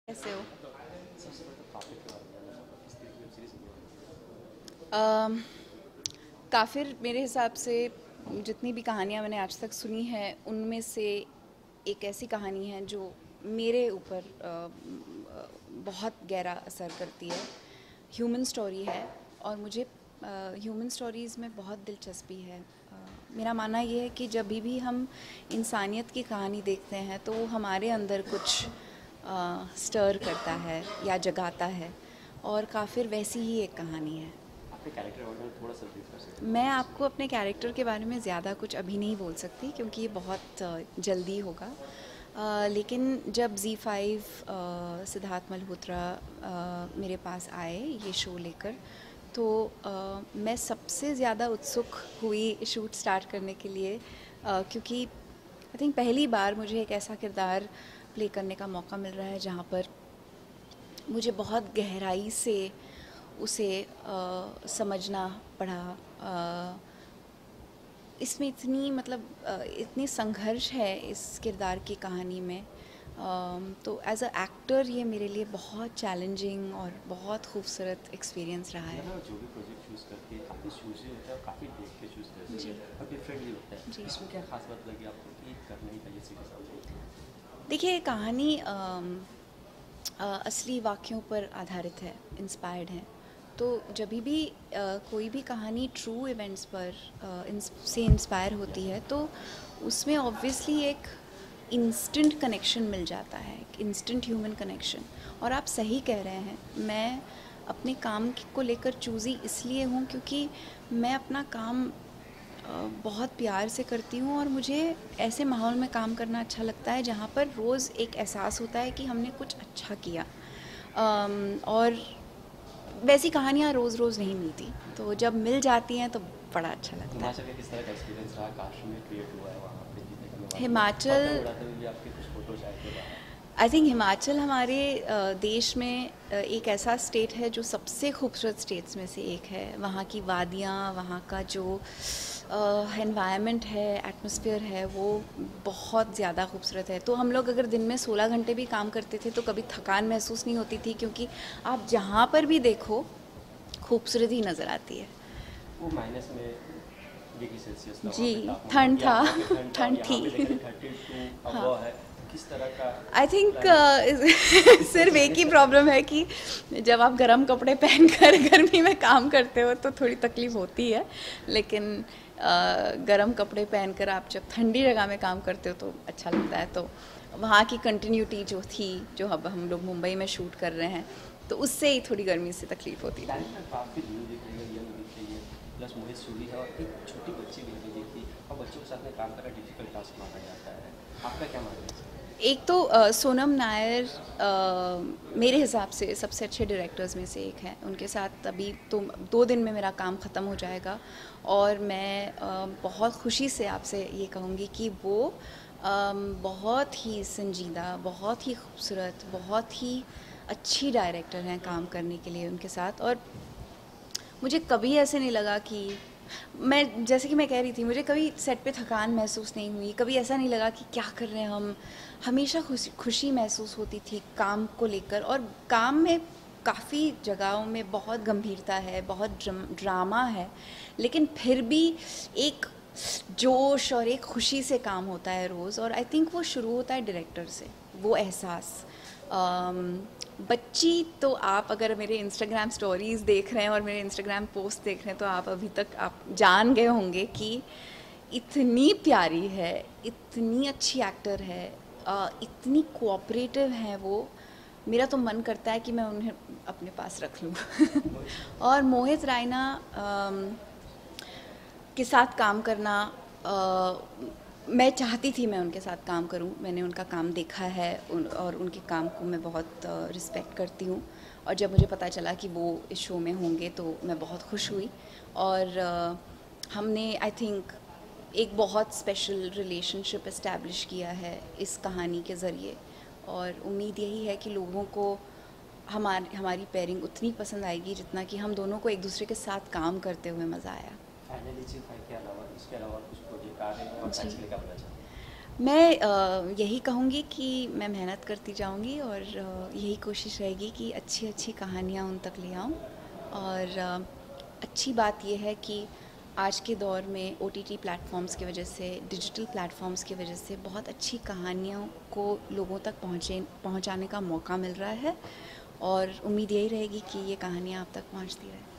कैसे हो? सबसे पहले तो काफ़ी के बारे में जानना चाहूँगा किस तरीके की वेब सीरीज़ होगी। अम, काफ़िर मेरे हिसाब से जितनी भी कहानियाँ मैंने आज तक सुनी हैं उनमें से एक ऐसी कहानी है जो मेरे ऊपर बहुत गहरा असर करती है। ह्यूमन स्टोरी है और मुझे ह्यूमन स्टोरीज़ में बहुत दिलचस्पी है। मेरा मानना ये है कि जब भी हम इंसानियत की कहानी देखते हैं तो वो हमारे अंदर कुछ स्टर करता है या जगाता है, और काफ़िर वैसी ही एक कहानी है। आपके कैरेक्टर के बारे में थोड़ा सा ब्रीफ कर सकते मैं हैं प्लीज़। आपको अपने कैरेक्टर के बारे में ज़्यादा कुछ अभी नहीं बोल सकती क्योंकि ये बहुत जल्दी होगा। लेकिन जब Z5 सिद्धार्थ मल्होत्रा मेरे पास आए ये शो लेकर, तो मैं सबसे ज़्यादा उत्सुक हुई शूट स्टार्ट करने के लिए, क्योंकि आई थिंक पहली बार मुझे एक ऐसा किरदार प्ले करने का मौका मिल रहा है जहाँ पर मुझे बहुत गहराई से उसे समझना पड़ा। इसमें इतनी इतनी संघर्ष है इस किरदार की कहानी में। तो एज अ एक्टर ये मेरे लिए बहुत चैलेंजिंग और बहुत खूबसूरत एक्सपीरियंस रहा है। मतलब जो भी प्रोजेक्ट चूज़ करते हैं काफ़ी चूज़ी होता है और काफ़ी देख के चूज़ करते जी। हैं और डिफरेंटली होता है। जी। इसमें क्या खास बात लगी आपको कि करना ही चाहिए सीरीज़ आपको? देखिए, ये कहानी असली वाक़यों पर आधारित है, इंस्पायर्ड है। तो जब भी कोई भी कहानी ट्रू इवेंट्स पर से इंस्पायर होती है तो उसमें ऑब्वियसली एक इंस्टेंट कनेक्शन मिल जाता है, एक इंस्टेंट ह्यूमन कनेक्शन। और आप सही कह रहे हैं, मैं अपने काम को लेकर चूज़ी इसलिए हूँ क्योंकि मैं अपना काम बहुत प्यार से करती हूँ, और मुझे ऐसे माहौल में काम करना अच्छा लगता है जहाँ पर रोज़ एक एहसास होता है कि हमने कुछ अच्छा किया। और वैसी कहानियाँ रोज़ रोज़ नहीं मिलती, तो जब मिल जाती हैं तो बड़ा अच्छा लगता है। हिमाचल का किस तरह का एक्सपीरियंस रहा? काश में क्रिएट हुआ है वहाँ पे जीने का मैं वादियाँ हिमाचल, पतंग उड़ाते हुए भी आपके कुछ फोटोज आए थे बाहर। आई थिंक हिमाचल हमारे देश में एक ऐसा स्टेट है जो सबसे खूबसूरत स्टेट्स में से एक है। वहाँ की वादियाँ, वहाँ का जो एनवायरनमेंट है, एटमॉस्फेयर है, वो बहुत ज़्यादा खूबसूरत है। तो हम लोग अगर दिन में 16 घंटे भी काम करते थे तो कभी थकान महसूस नहीं होती थी, क्योंकि आप जहाँ पर भी देखो खूबसूरती नज़र आती है। वो माइनस में डिग्री सेल्सियस था वहाँ जी, पे तापमान, ठंड या था। वहाँ पे ठंड था और ठंड यहाँ पे थी। लेकर 32 हाँ, अबव है। किस तरह का आई थिंक क्लाइमेट किस तरह सिर्फ से एक ही मैनेज करते प्रॉब्लम है कि जब आप गर्म कपड़े पहनकर गर्मी में काम करते हो तो थोड़ी तकलीफ होती है, लेकिन गर्म कपड़े पहनकर आप जब ठंडी जगह में काम करते हो तो अच्छा लगता है। तो वहाँ की कंटिन्यूटी जो थी, जो अब हम लोग मुंबई में शूट कर रहे हैं, तो उससे ही थोड़ी गर्मी से तकलीफ होती थी। कैरेक्टर काफ़ी न्यू दिख रही है, यंग दिख रही है, प्लस मोहित सूरी है और एक छोटी बच्ची भी नहीं दिखती और बच्चों के साथ में काम करना डिफिकल्ट टास्क माना जाता है। आपका क्या मानना है इसमें? एक तो सोनम नायर मेरे हिसाब से सबसे अच्छे डायरेक्टर्स में से एक है। उनके साथ अभी तो 2 दिन में मेरा काम ख़त्म हो जाएगा, और मैं बहुत खुशी से आपसे ये कहूँगी कि वो बहुत ही संजीदा, बहुत ही खूबसूरत, बहुत ही अच्छी डायरेक्टर हैं काम करने के लिए उनके साथ। और मुझे कभी ऐसे नहीं लगा कि मैं, जैसे कि मैं कह रही थी, मुझे कभी सेट पे थकान महसूस नहीं हुई, कभी ऐसा नहीं लगा कि क्या कर रहे हैं हम। हमेशा खुशी खुशी महसूस होती थी काम को लेकर। और काम में काफ़ी जगहों में बहुत गंभीरता है, बहुत ड्रामा है, लेकिन फिर भी एक जोश और एक खुशी से काम होता है रोज़। और आई थिंक वो शुरू होता है डायरेक्टर से, वो एहसास। बच्ची तो आप अगर मेरे इंस्टाग्राम स्टोरीज़ देख रहे हैं और मेरे इंस्टाग्राम पोस्ट देख रहे हैं तो आप अभी तक आप जान गए होंगे कि इतनी प्यारी है, इतनी अच्छी एक्टर है, इतनी कोऑपरेटिव है वो। मेरा तो मन करता है कि मैं उन्हें अपने पास रख लूँ। और मोहित रायना के साथ काम करना, मैं चाहती थी मैं उनके साथ काम करूं। मैंने उनका काम देखा है और उनके काम को मैं बहुत रिस्पेक्ट करती हूं। और जब मुझे पता चला कि वो इस शो में होंगे तो मैं बहुत खुश हुई। और हमने आई थिंक एक बहुत स्पेशल रिलेशनशिप इस्टेब्लिश किया है इस कहानी के ज़रिए। और उम्मीद यही है कि लोगों को हमारी पेयरिंग उतनी पसंद आएगी जितना कि हम दोनों को एक दूसरे के साथ काम करते हुए मज़ा आया। फाइनली जी फाइव के अलावा इसके अलावा कुछ प्रोजेक्ट आ रहे हैं और जी, फैंस के लिए क्या बोलना चाहते हैं? मैं यही कहूँगी कि मैं मेहनत करती जाऊँगी और यही कोशिश रहेगी कि अच्छी अच्छी कहानियाँ उन तक ले आऊँ। और अच्छी बात ये है कि आज के दौर में ओटीटी प्लेटफॉर्म्स की वजह से, डिजिटल प्लेटफॉर्म्स की वजह से बहुत अच्छी कहानियों को लोगों तक पहुँचाने का मौका मिल रहा है, और उम्मीद यही रहेगी कि ये कहानियाँ आप तक पहुँचती रहे।